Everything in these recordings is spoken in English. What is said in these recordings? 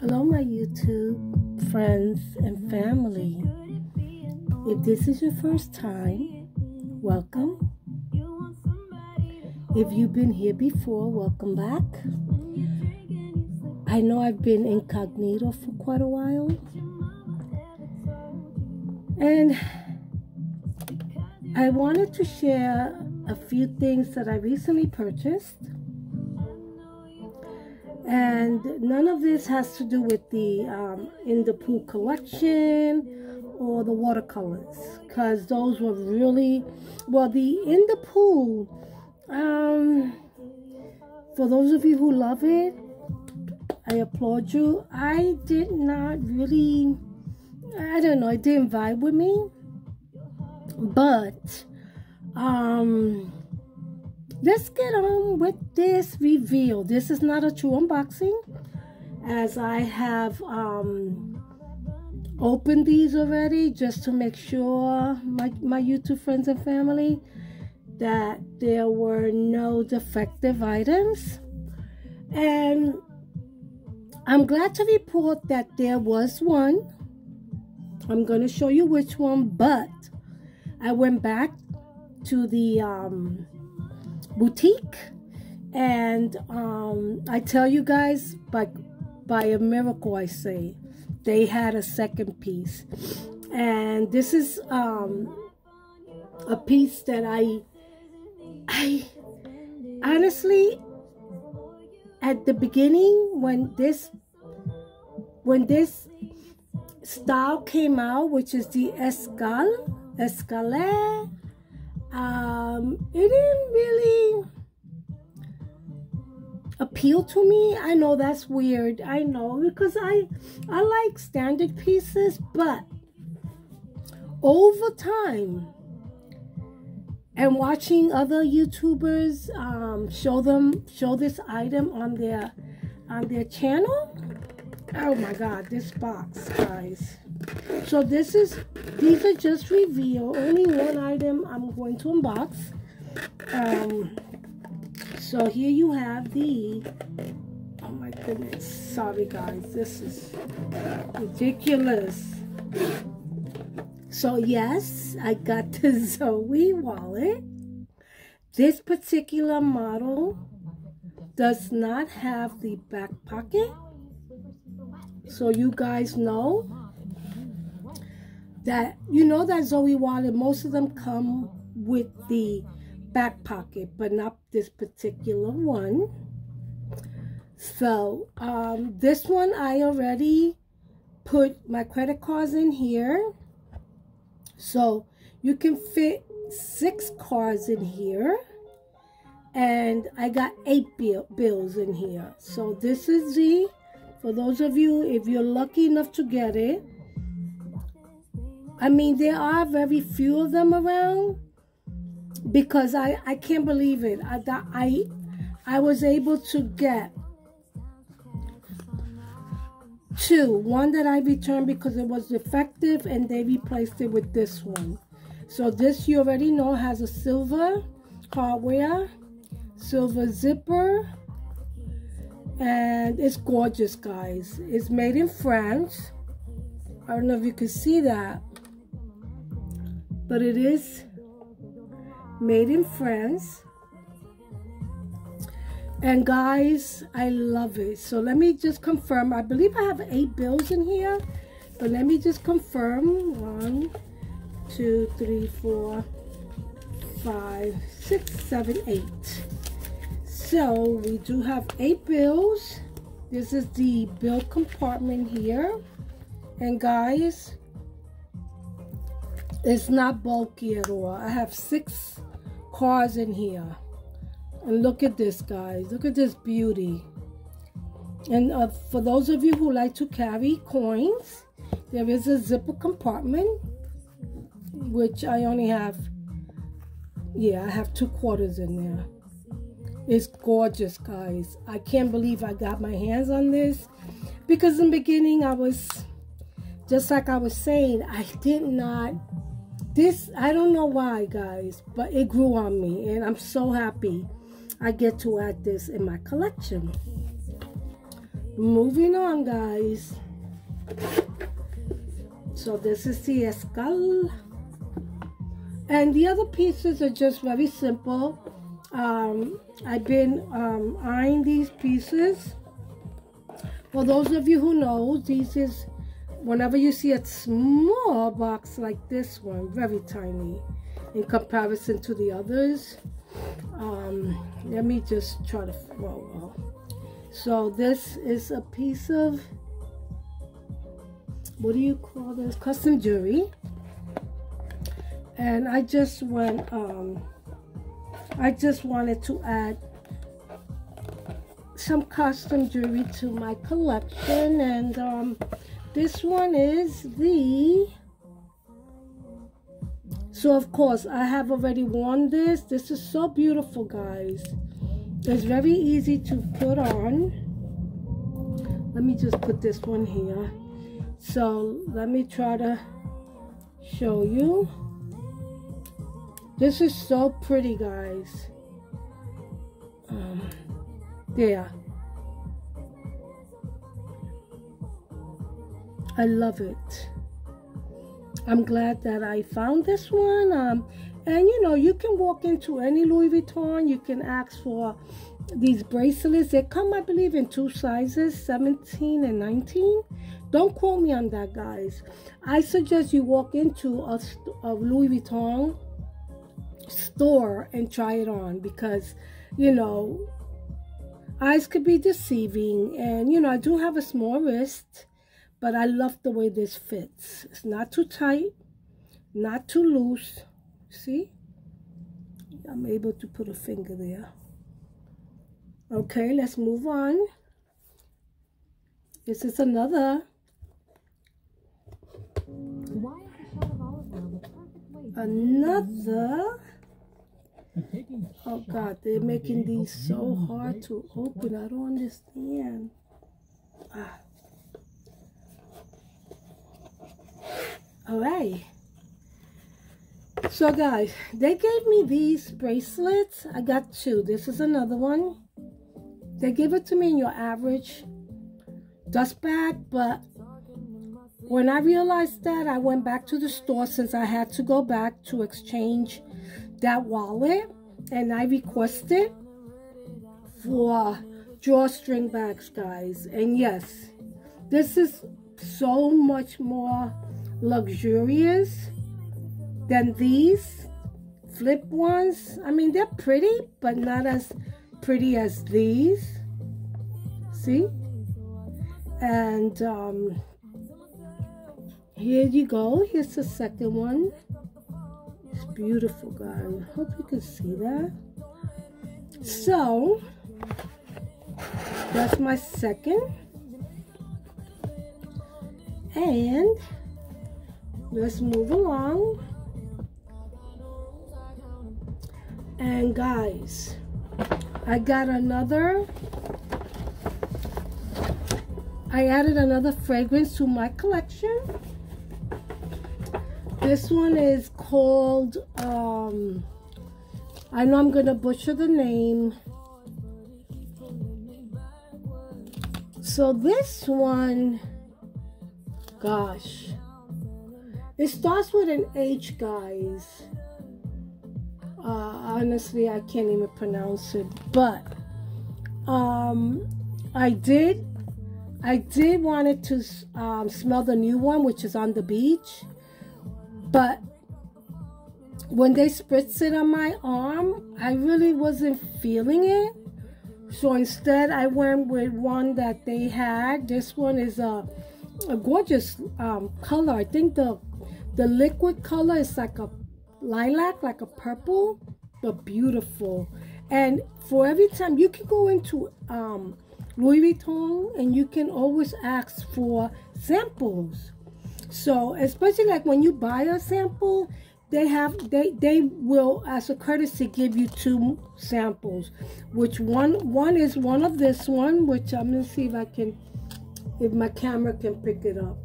Hello, my YouTube friends and family. If this is your first time, welcome. If you've been here before, welcome back. I know I've been incognito for quite a while. And I wanted to share a few things that I recently purchased. And none of this has to do with the In the Pool collection or the watercolors, because those were really, well, the In the Pool, for those of you who love it, I applaud you. I did not really, I don't know, it didn't vibe with me, but let's get on with this review. This is not a true unboxing, as I have opened these already just to make sure, my YouTube friends and family, that there were no defective items. And I'm glad to report that there was one. I'm going to show you which one, but I went back to the boutique, and I tell you guys, by a miracle, I say, they had a second piece. And this is a piece that I honestly, at the beginning, when this style came out, which is the Escale, it didn't really appeal to me. I know that's weird, I know, because I like standard pieces, but over time and watching other YouTubers show this item on their channel, oh my god, this box, guys. So these are just reveal, only one item I'm going to unbox. So here you have the, oh my goodness, sorry guys, this is ridiculous. So yes, I got the Zoe wallet. This particular model does not have the back pocket, so you guys know that, you know, that Zoe wallet, most of them come with the back pocket, but not this particular one. So this one, I already put my credit cards in here, so you can fit 6 cards in here, and I got 8 bills in here. So this is the, for those of you, if you're lucky enough to get it, I mean, there are very few of them around, because I can't believe it. I was able to get 2. One that I returned because it was defective, and they replaced it with this one. So this, you already know, has a silver hardware, silver zipper, and it's gorgeous, guys. It's made in France. I don't know if you can see that, but it is made in France. And guys, I love it. So let me just confirm. I believe I have 8 bills in here, but let me just confirm. 1, 2, 3, 4, 5, 6, 7, 8. So we do have 8 bills. This is the bill compartment here. And guys, it's not bulky at all. I have 6 cards in here. And look at this, guys. Look at this beauty. And for those of you who like to carry coins, there is a zipper compartment, which I only have, yeah, I have 2 quarters in there. It's gorgeous, guys. I can't believe I got my hands on this, because in the beginning I was, just like I was saying, I did not, this, I don't know why, guys, but it grew on me, and I'm so happy I get to add this in my collection. Moving on, guys. So this is the escal. And the other pieces are just very simple. I've been eyeing these pieces. For those of you who know, this is, whenever you see a small box like this one, very tiny in comparison to the others. Let me just try to, well. So this is a piece of, what do you call this? Custom jewelry. And I just went, I just wanted to add some custom jewelry to my collection. And this one is the, so of course I have already worn this. This is so beautiful, guys. It's very easy to put on. Let me just put this one here. So let me try to show you. This is so pretty, guys. There. I love it. I'm glad that I found this one. And you know, you can walk into any Louis Vuitton. You can ask for these bracelets. They come, I believe, in 2 sizes, 17 and 19. Don't quote me on that, guys. I suggest you walk into a Louis Vuitton store and try it on, because, you know, eyes could be deceiving. And, you know, I do have a small wrist, but I love the way this fits. It's not too tight, not too loose. See? I'm able to put a finger there. Okay, let's move on. This is another. Another. Oh God, they're making these so hard to open. I don't understand. All right. So guys, they gave me these bracelets. I got 2. This is another one. They give it to me in your average dust bag, but when I realized that, I went back to the store, since I had to go back to exchange that wallet, and I requested for drawstring bags, guys. And yes, this is so much more luxurious than these flip ones. I mean, they're pretty, but not as pretty as these. See? And here you go. Here's the second one. It's beautiful, guys. Hope you can see that. So that's my second. And let's move along. And guys, I got another. I added another fragrance to my collection. This one is called, I know I'm going to butcher the name. So this one, gosh, it starts with an H, guys. Honestly, I can't even pronounce it, but I did wanted to smell the new one, which is On the Beach, but when they spritzed it on my arm, I really wasn't feeling it. So instead, I went with one that they had. This one is a gorgeous color. I think the liquid color is like a lilac, like a purple, but beautiful. And for every time, you can go into Louis Vuitton and you can always ask for samples. So especially like when you buy a sample, they will, as a courtesy, give you 2 samples, which one is one of this one, which I'm gonna see if my camera can pick it up.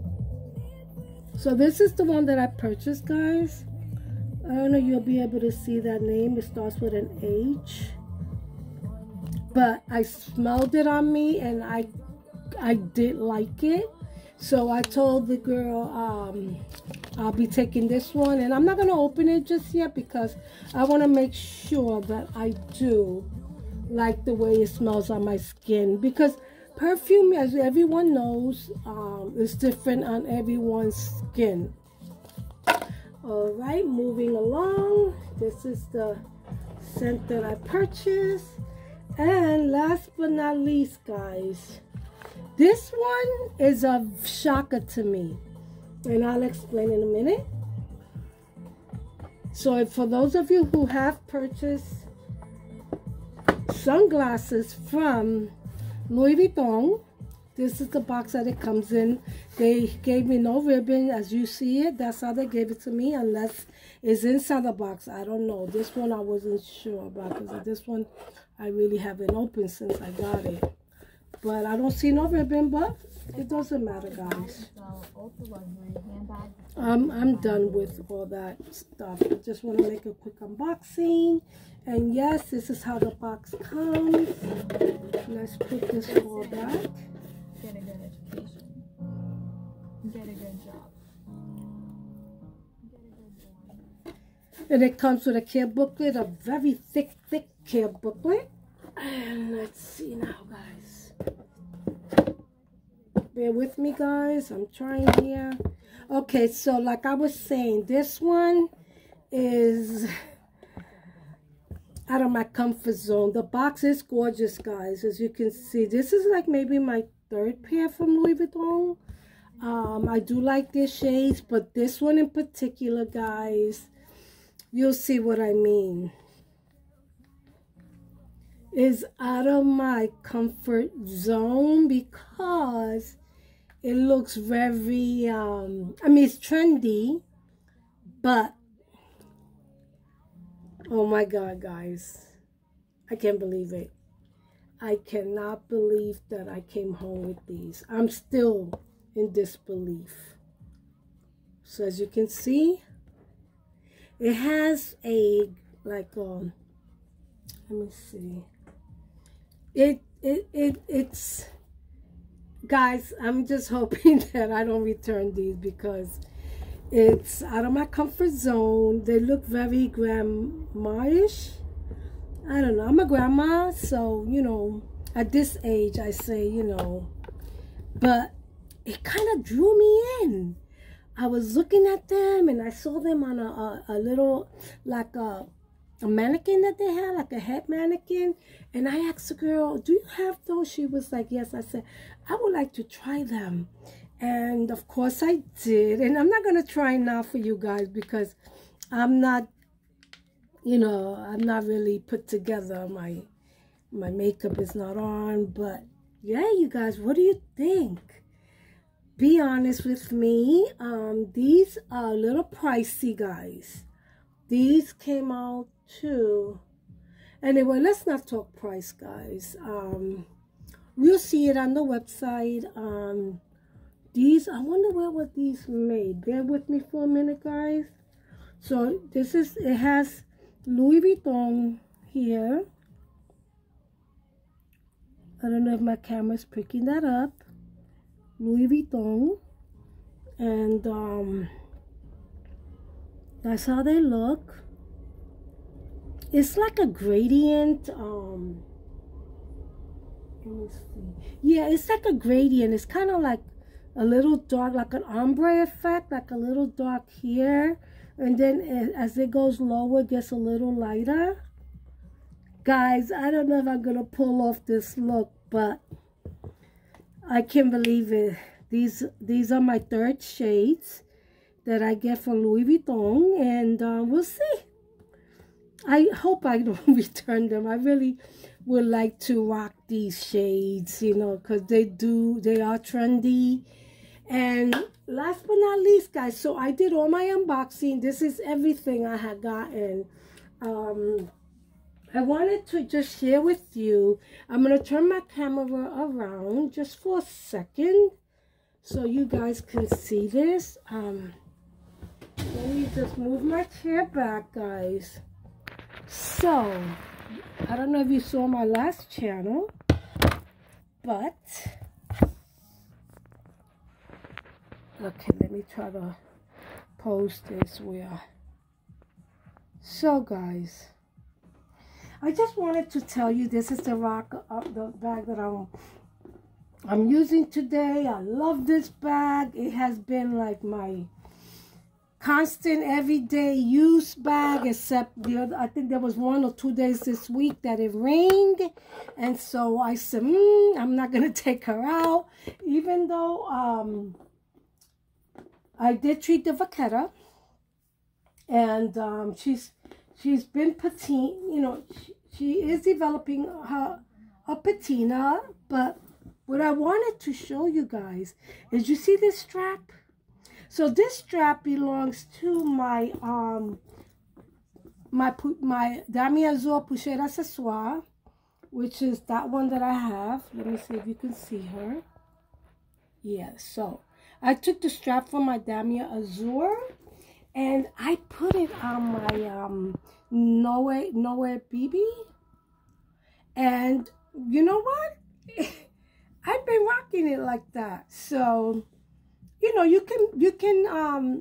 So this is the one that I purchased, guys. I don't know if you'll be able to see that name. It starts with an H. But I smelled it on me and I I did like it. So I told the girl I'll be taking this one, and I'm not going to open it just yet because I want to make sure that I do like the way it smells on my skin, because perfume, as everyone knows, is different on everyone's skin. All right, moving along. This is the scent that I purchased. And last but not least, guys, this one is a shocker to me, and I'll explain in a minute. So for those of you who have purchased sunglasses from Louis Vuitton, this is the box that it comes in. They gave me no ribbon, as you see it. That's how they gave it to me, unless it's inside the box. I don't know. This one I wasn't sure about, because this one I really haven't opened since I got it. But I don't see no ribbon, but it doesn't matter, guys. I'm done with all that stuff. I just want to make a quick unboxing. And yes, this is how the box comes. Let's put this all back. Get a good education. Get a good job. Get a good job. And it comes with a care booklet, a very thick care booklet. And let's see now, guys. Bear with me, guys. I'm trying here. Okay, so like I was saying, this one is out of my comfort zone. The box is gorgeous, guys. As you can see, this is like maybe my third pair from Louis Vuitton. I do like their shades, but this one in particular, guys, you'll see what I mean, is out of my comfort zone because it looks very, I mean, it's trendy, but, oh my God, guys, I can't believe it. I cannot believe that I came home with these. I'm still in disbelief. So as you can see, it has a, like, let me see. It's, guys, I'm just hoping that I don't return these because it's out of my comfort zone. They look very grandma-ish. I don't know. I'm a grandma, so, you know, at this age, I say, you know, but it kind of drew me in. I was looking at them, and I saw them on a little, like a mannequin that they had, like a head mannequin. And I asked the girl, do you have those? She was like, yes. I said, I would like to try them. And of course I did. And I'm not going to try now for you guys because I'm not, you know, I'm not really put together. My makeup is not on. But yeah, you guys, what do you think? Be honest with me. These are a little pricey, guys. These came out too. Anyway, let's not talk price, guys. We'll see it on the website. These, I wonder where were these made. Bear with me for a minute, guys. So this is, it has Louis Vuitton here. I don't know if my camera's picking that up. Louis Vuitton. And that's how they look. It's like a gradient. Let me see. Yeah, it's like a gradient. It's kind of like a little dark, like an ombre effect, like a little dark here. And then as it goes lower, it gets a little lighter. Guys, I don't know if I'm going to pull off this look, but I can't believe it. These are my third shades that I get from Louis Vuitton, and we'll see. I hope I don't return them. I really would like to rock these shades, you know, because they are trendy. And last but not least, guys, so I did all my unboxing. This is everything I had gotten. I wanted to just share with you. I'm going to turn my camera around just for a second so you guys can see this. Let me just move my chair back, guys. So, I don't know if you saw my last channel, but Okay, let me try to post this where. So guys, I just wanted to tell you this is the the bag that I'm using today. I love this bag. It has been like my constant everyday use bag, except the other, I think there was 1 or 2 days this week that it rained, and so I said I'm not gonna take her out, even though I did treat the vaquera, and she's been patina, you know, she is developing a patina. But what I wanted to show you guys is, you see this strap? So this strap belongs to my my Dame Azur Pouchette Accessoire, which is that one that I have. Let me see if you can see her. Yeah, so I took the strap from my Dame Azur and I put it on my Noe BB. And you know what? I've been rocking it like that. So, you know, you can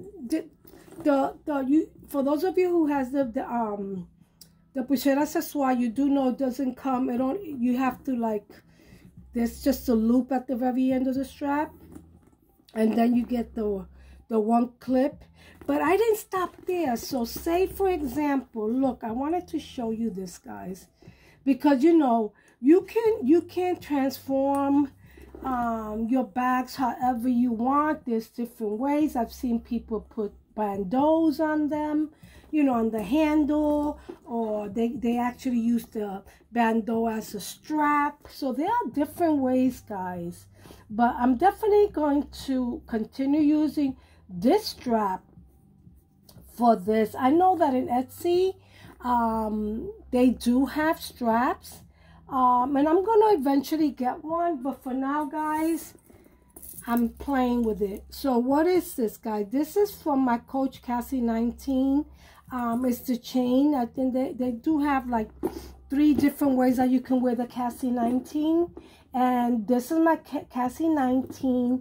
for those of you who has the Pouchette Accessoire, you do know it doesn't come, you have to, like, there's just a loop at the very end of the strap, and then you get the one clip. But I didn't stop there. So say, for example, look, I wanted to show you this, guys, because, you know, you can transform your bags however you want. There's different ways. I've seen people put bandeaus on them, you know, on the handle, or they actually use the bandeau as a strap. So there are different ways, guys, but I'm definitely going to continue using this strap for this. I know that in Etsy they do have straps, and I'm gonna eventually get one, but for now, guys, I'm playing with it. So what is this, guys? This is from my Coach Cassie 19. It's the chain. I think they do have like 3 different ways that you can wear the Cassie 19, and this is my Cassie 19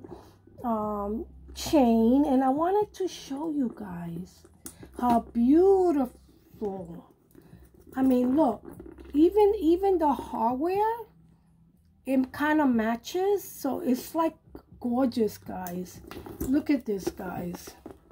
chain, and I wanted to show you guys how beautiful. I mean, look, even the hardware, it kind of matches, so it's like gorgeous, guys. Look at this, guys.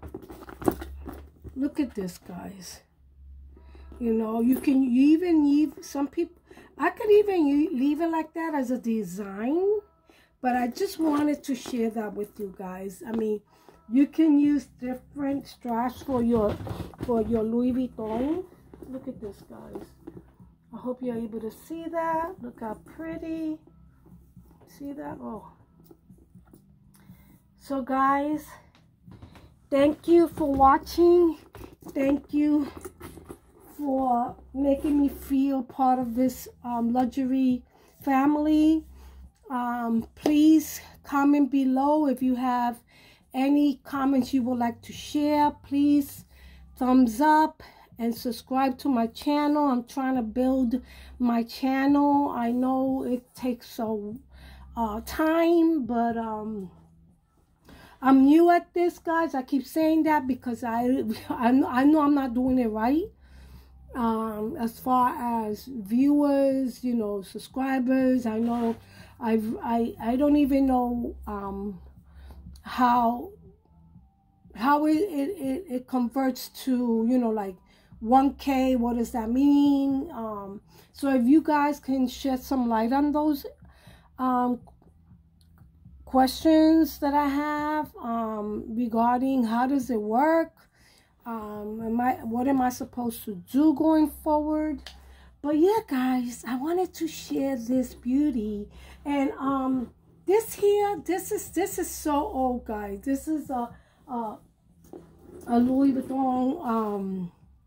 Look at this, guys. You know, you even leave, some people, I could even leave it like that as a design, but I just wanted to share that with you guys. I mean, you can use different straps for your Louis Vuitton. Look at this, guys. I hope you're able to see that. Look how pretty. See that? Oh. So, guys, thank you for watching. Thank you for making me feel part of this luxury family. Please comment below if you have any comments you would like to share. Please thumbs up and subscribe to my channel. I'm trying to build my channel. I know it takes time, but I'm new at this, guys. I keep saying that because I know I'm not doing it right. As far as viewers, you know, subscribers, I know I don't even know how it converts to, you know, like 1K. What does that mean? So if you guys can shed some light on those questions that I have regarding how does it work, what am I supposed to do going forward. But yeah, guys, I wanted to share this beauty. And this is so old, guys. This is a Louis Vuitton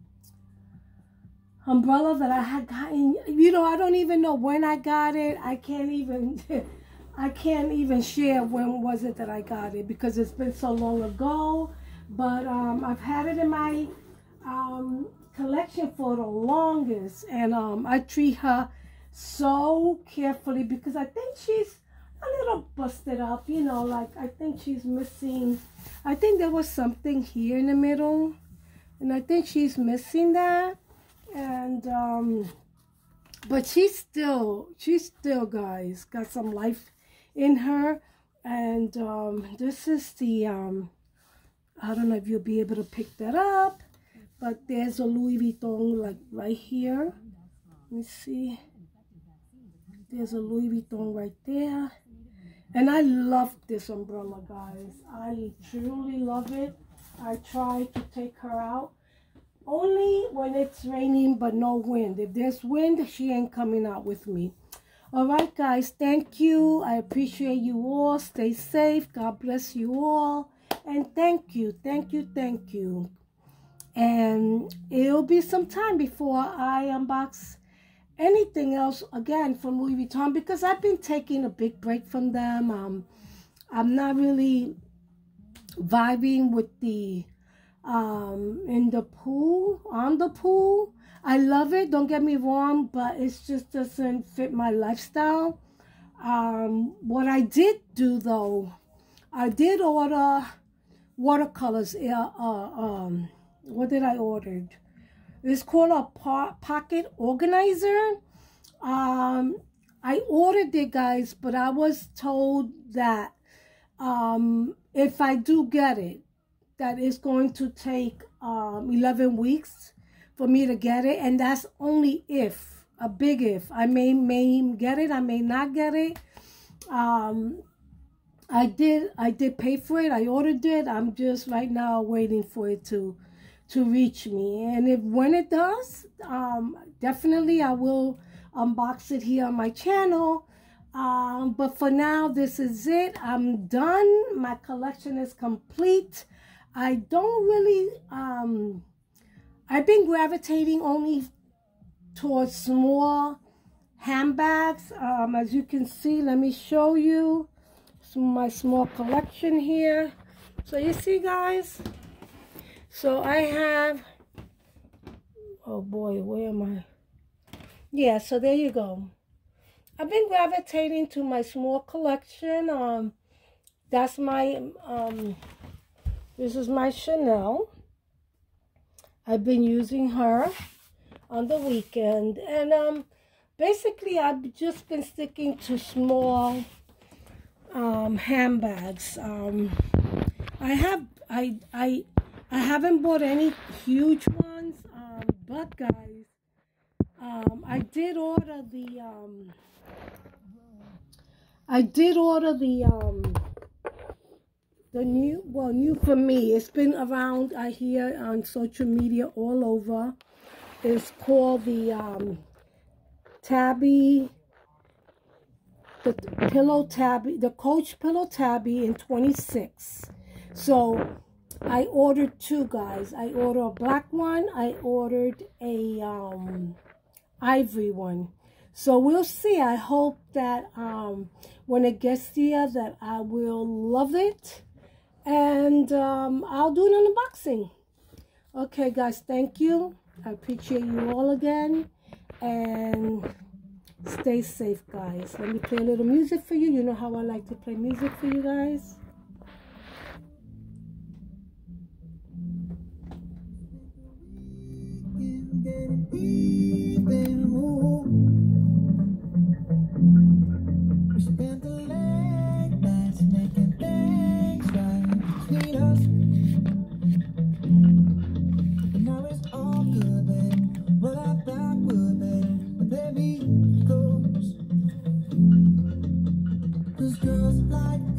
umbrella that I had gotten. You know, I don't even know when I got it. I can't even share when was it that I got it, because it's been so long ago. But I've had it in my collection for the longest, and I treat her so carefully because I think she's a little busted up, you know, like I think she's missing, I think there was something here in the middle, and I think she's missing that. And but she's still guys got some life in her. And this is the I don't know if you'll be able to pick that up, but there's a Louis Vuitton like right here. Let me see. There's a Louis Vuitton right there. And I love this umbrella, guys. I truly love it. I try to take her out only when it's raining but no wind. If there's wind, she ain't coming out with me. All right, guys, thank you. I appreciate you all. Stay safe. God bless you all. And thank you. And it'll be some time before I unbox anything else again from Louis Vuitton, because I've been taking a big break from them. I'm not really vibing with the in the pool, on the pool. I love it, don't get me wrong, but it just doesn't fit my lifestyle. What I did do though, I did order watercolors. What did I order? It's called a pocket organizer. I ordered it, guys, but I was told that if I do get it, that it's going to take 11 weeks for me to get it, and that's only if, a big if. I may get it, I may not get it. I did pay for it. I ordered it. I'm just right now waiting for it to reach me, and when it does, definitely I will unbox it here on my channel. But for now, this is it. I'm done. My collection is complete. I don't really I've been gravitating only towards small handbags. As you can see, let me show you my small collection here. So you see, guys, so I have, oh boy, where am I? Yeah, so there you go. I've been gravitating to my small collection. That's my, this is my Chanel. I've been using her on the weekend. And basically, I've just been sticking to small handbags. I haven't bought any huge ones, but guys, I did order the new, well, new for me. It's been around, I hear on social media all over. It's called the Tabby, the pillow tabby, the Coach pillow tabby in 26. So I ordered two, guys. I ordered a black one. I ordered a ivory one. So we'll see. I hope that when it gets here that I will love it, and I'll do an unboxing. Okay, guys, thank you. I appreciate you all again, and stay safe, guys. Let me play a little music for you. You know how I like to play music for you guys. We spent the late nights making things right between us, but now it's all good, babe. Roll out backward, babe. There he goes. 'Cause girls like